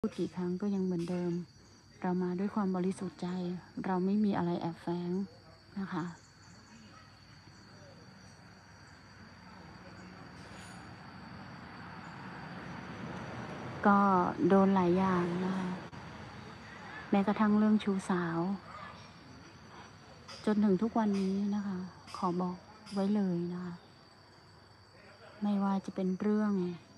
พูดกี่ครั้งก็ยังเหมือนเดิมเรามาด้วยความบริสุทธิ์ใจเราไม่มีอะไรแอบแฝงนะคะก็โดนหลายอย่างนะคะแม้กระทั่งเรื่องชู้สาวจนถึงทุกวันนี้นะคะขอบอกไว้เลยนะคะไม่ว่าจะเป็นเรื่อง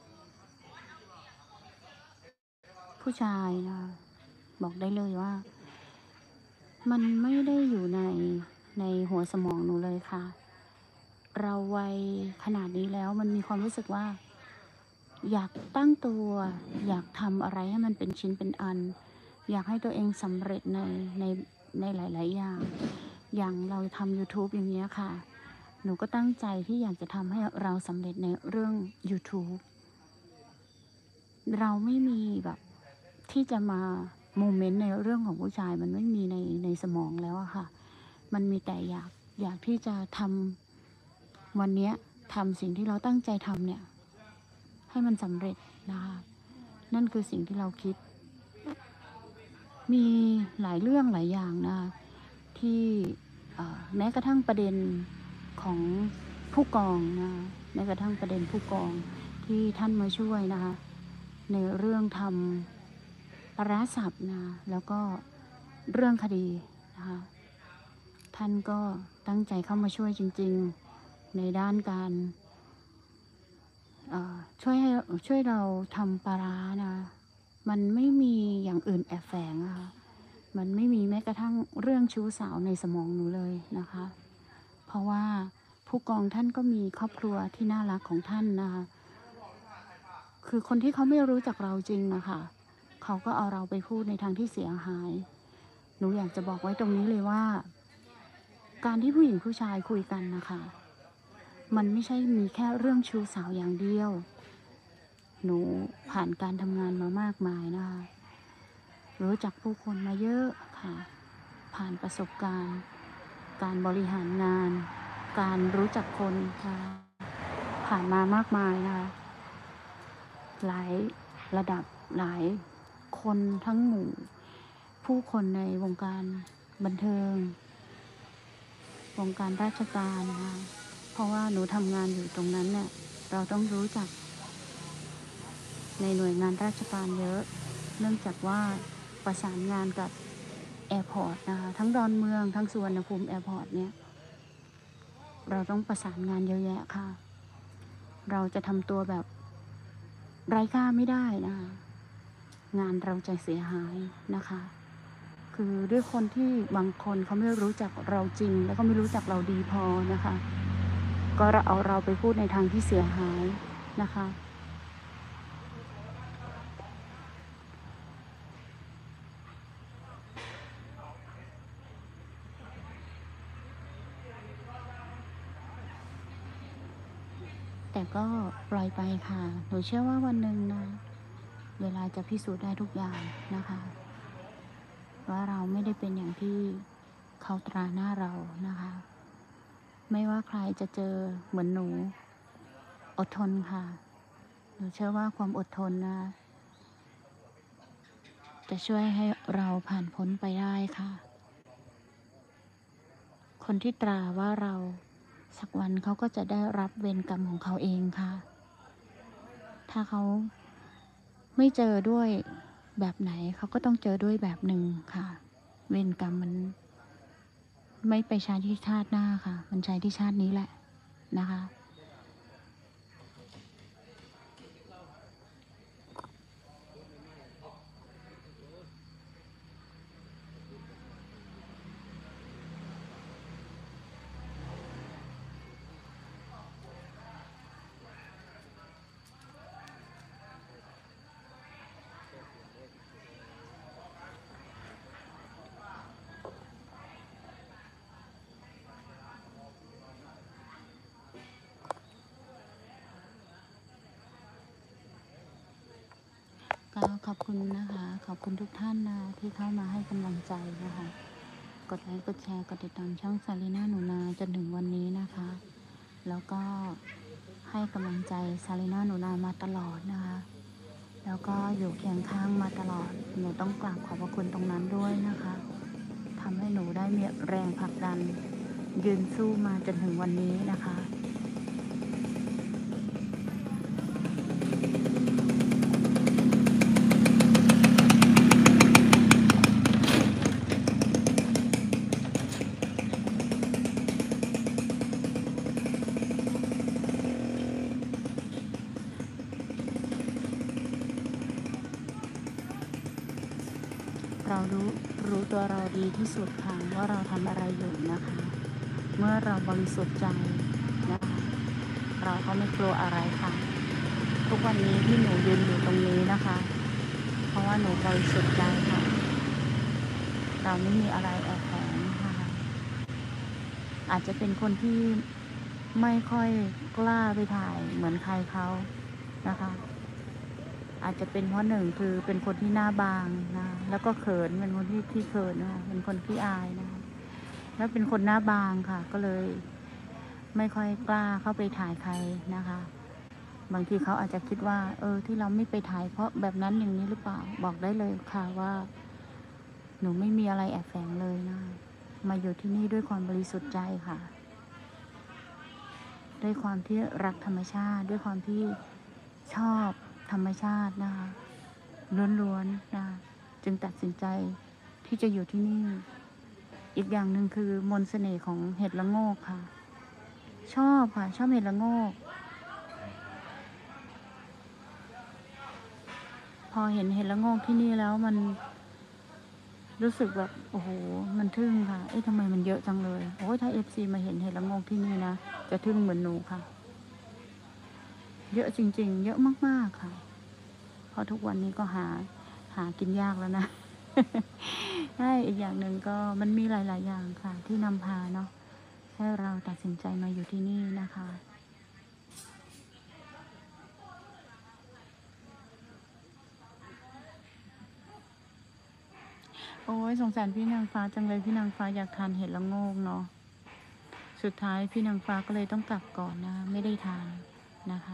ผู้ชายนะคะบอกได้เลยว่ามันไม่ได้อยู่ในหัวสมองหนูเลยค่ะเราวัยขนาดนี้แล้วมันมีความรู้สึกว่าอยากตั้งตัวอยากทำอะไรให้มันเป็นชิ้นเป็นอันอยากให้ตัวเองสำเร็จในในหลายๆอย่างเราทำ YouTube อย่างเงี้ยค่ะหนูก็ตั้งใจที่อยากจะทำให้เราสำเร็จในเรื่อง YouTube เราไม่มีแบบที่จะมาโมเมนต์ในเรื่องของผู้ชายมันไม่มีในสมองแล้วอะค่ะมันมีแต่อยากที่จะทำวันนี้ทำสิ่งที่เราตั้งใจทำเนี่ยให้มันสำเร็จนะคะนั่นคือสิ่งที่เราคิดมีหลายเรื่องหลายอย่างนะคะที่แม้กระทั่งประเด็นของผู้กองนะแม้กระทั่งประเด็นผู้กองที่ท่านมาช่วยนะคะในเรื่องทำปราศัพท์นะแล้วก็เรื่องคดีนะคะท่านก็ตั้งใจเข้ามาช่วยจริงๆในด้านการช่วยเราทำปลาร้านะมันไม่มีอย่างอื่นแอบแฝงอะค่ะมันไม่มีแม้กระทั่งเรื่องชู้สาวในสมองหนูเลยนะคะเพราะว่าผู้กองท่านก็มีครอบครัวที่น่ารักของท่านนะคะคือคนที่เขาไม่รู้จักเราจริงนะคะเขาก็เอาเราไปพูดในทางที่เสียหายหนูอยากจะบอกไว้ตรงนี้เลยว่าการที่ผู้หญิงผู้ชายคุยกันนะคะมันไม่ใช่มีแค่เรื่องชู้สาวอย่างเดียวหนูผ่านการทำงานมามากมายนะคะรู้จักผู้คนมาเยอะค่ะผ่านประสบการณ์การบริหารงานการรู้จักคนค่ะผ่านมามากมายนะคะหลายระดับหลายคนทั้งหมู่ผู้คนในวงการบันเทิงวงการราชการนะคะเพราะว่าหนูทำงานอยู่ตรงนั้นเนี่ยเราต้องรู้จักในหน่วยงานราชการเยอะเนื่องจากว่าประสานงานกับแอร์พอร์ตนะคะทั้งดอนเมืองทั้งสุวรรณภูมิแอร์พอร์ตเนี่ยเราต้องประสานงานเยอะแยะค่ะเราจะทำตัวแบบไร้ค่าไม่ได้นะคะงานเราจะเสียหายนะคะคือด้วยคนที่บางคนเขาไม่รู้จักเราจริงแล้วก็ไม่รู้จักเราดีพอนะคะก็เอาเราไปพูดในทางที่เสียหายนะคะแต่ก็ปล่อยไปค่ะหนูเชื่อว่าวันหนึ่งนะเวลาจะพิสูจน์ได้ทุกอย่างนะคะว่าเราไม่ได้เป็นอย่างที่เขาตราหน้าเรานะคะไม่ว่าใครจะเจอเหมือนหนูอดทนค่ะหนูเชื่อว่าความอดทนนะจะช่วยให้เราผ่านพ้นไปได้ค่ะคนที่ตราว่าเราสักวันเขาก็จะได้รับเวรกรรมของเขาเองค่ะถ้าเขาไม่เจอด้วยแบบไหนเขาก็ต้องเจอด้วยแบบหนึ่งค่ะเวรกรรมมันไม่ไปใช้ที่ชาติหน้าค่ะมันใช้ที่ชาตินี้แหละนะคะก็ขอบคุณนะคะขอบคุณทุกท่านนะที่เข้ามาให้กำลังใจนะคะกดไลค์กดแชร์กดติดตามช่องซาลีน่าหนูนาจนถึงวันนี้นะคะแล้วก็ให้กำลังใจซาลีน่าหนูนามาตลอดนะคะแล้วก็อยู่เคียงข้างมาตลอดหนูต้องกราบขอบพระคุณตรงนั้นด้วยนะคะทำให้หนูได้มีแรงผลักดันยืนสู้มาจนถึงวันนี้นะคะ เรารู้ตัวเราดีที่สุดค่ะว่าเราทำอะไรอยู่นะคะ เมื่อเราบริสุทธิ์ใจนะคะเราก็ไม่กลัวอะไรค่ะ ทุกวันนี้ที่หนูยืนอยู่ตรงนี้นะคะ เพราะว่าหนูบริสุทธิ์ใจค่ะ เราไม่มีอะไรแอบแฝงค่ะอาจจะเป็นคนที่ไม่ค่อยกล้าไปถ่ายเหมือนใครเขานะคะ อาจจะเป็นเพราะหนึ่งคือเป็นคนที่หน้าบางนะแล้วก็เขินเป็นคนที่เขินนะคะเป็นคนขี้อายนะคะแล้วเป็นคนหน้าบางค่ะ ก็เลยไม่ค่อยกล้าเข้าไปถ่ายใครนะคะ บางทีเขาอาจจะคิดว่าที่เราไม่ไปถ่ายเพราะแบบนั้นอย่างนี้หรือเปล่าบอกได้เลยค่ะว่าหนูไม่มีอะไรแอบแฝงเลยนะมาอยู่ที่นี่ด้วยความบริสุทธิ์ใจค่ะด้วยความที่รักธรรมชาติด้วยความที่ชอบธรรมชาตินะคะล้วนๆนะจึงตัดสินใจที่จะอยู่ที่นี่อีกอย่างหนึ่งคือมนต์เสน่ห์ของเห็ดละโงกค่ะชอบค่ะชอบเห็ดละโงกพอเห็นเห็ดละโงกที่นี่แล้วมันรู้สึกแบบโอ้โหมันทึ่งค่ะทำไมมันเยอะจังเลยโอ้ยถ้าFCมาเห็นเห็ดละโงกที่นี่นะจะทึ่งเหมือนหนูค่ะเยอะจริงๆเยอะมากๆค่ะเพราะทุกวันนี้ก็หากินยากแล้วนะ ใช่อีกอย่างหนึ่งก็มันมีหลายๆอย่างค่ะที่นำพาเนาะให้เราตัดสินใจมาอยู่ที่นี่นะคะโอ้ยสงสารพี่นางฟ้าจังเลยพี่นางฟ้าอยากทานเห็ดละโงกเนาะสุดท้ายพี่นางฟ้าก็เลยต้องกลับก่อนนะไม่ได้ทานนะคะ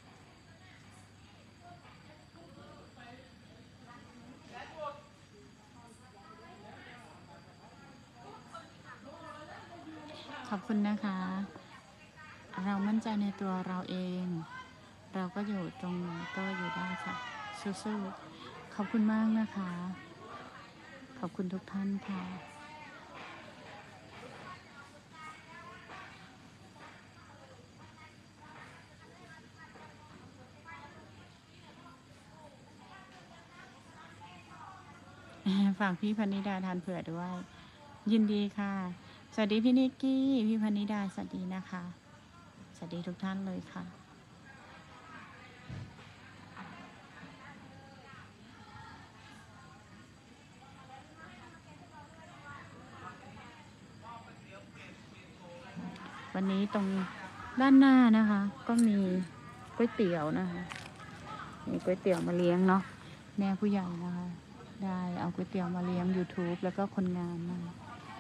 ขอบคุณนะคะเรามั่นใจในตัวเราเองเราก็อยู่ตรงไหนก็อยู่ได้ค่ะสู้ๆขอบคุณมากนะคะขอบคุณทุกท่านค่ะ ฝากพี่พนิดาทานเผื่อด้วยยินดีค่ะสวัสดีพี่นิกกี้พี่พนิดาสวัสดีนะคะสวัสดีทุกท่านเลยค่ะวันนี้ตรงด้านหน้านะคะก็มีก๋วยเตี๋ยวนะคะมีก๋วยเตี๋ยวมาเลี้ยงเนาะแม่ผู้ใหญ่นะคะได้เอาก๋วยเตี๋ยวมาเลี้ยง YouTube แล้วก็คนงานนะคะ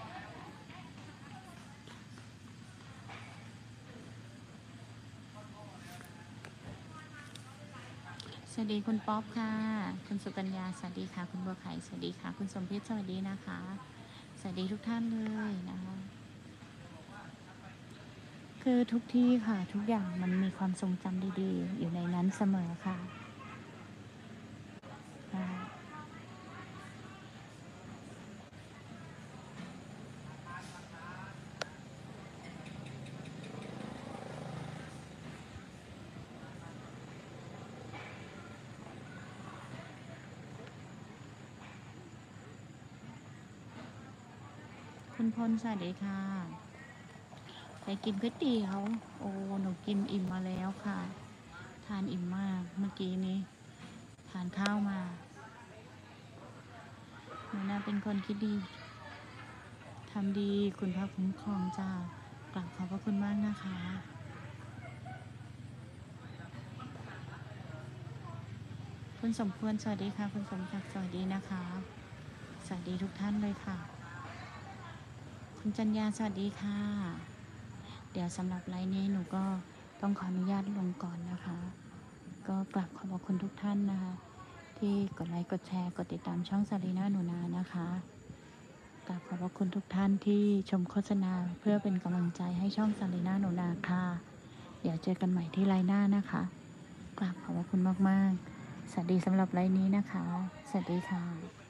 สวัสดีคุณป๊อปค่ะคุณสุกัญญาสวัสดีค่ะคุณบัวไข่สวัสดีค่ะคุณสมพิษสวัสดีนะคะสวัสดีทุกท่านเลยนะคะคือทุกที่ค่ะทุกอย่างมันมีความทรงจำดีๆอยู่ในนั้นเสมอค่ะคุณพลสวัสดีค่ะไปกินก๋วยเตี๋ยวโอ้หนูกินอิ่มมาแล้วค่ะทานอิ่มมากเมื่อกี้นี้ทานข้าวมาหนูน่าเป็นคนคิดดีทำดีคุณพระคุ้มครองจ้ากราบขอบพระคุณมากนะคะคุณสมควรสวัสดีค่ะคุณสมศักดิ์สวัสดีนะคะสวัสดีทุกท่านเลยค่ะคุณจัญญาสวัสดีค่ะเดี๋ยวสำหรับไลน์นี้หนูก็ต้องขออนุญาตลงก่อนนะคะก็กราบขอบพระคุณทุกท่านนะคะที่กดไลค์กดแชร์กดติดตามช่องซารีนาหนูนานะคะกราบขอบพระคุณทุกท่านที่ชมโฆษณาเพื่อเป็นกำลังใจให้ช่องซารีนาหนูนาค่ะเดี๋ยวเจอกันใหม่ที่ไลน์หน้านะคะกราบขอบพระคุณมากๆสวัสดีสำหรับไลน์นี้นะคะสวัสดีค่ะ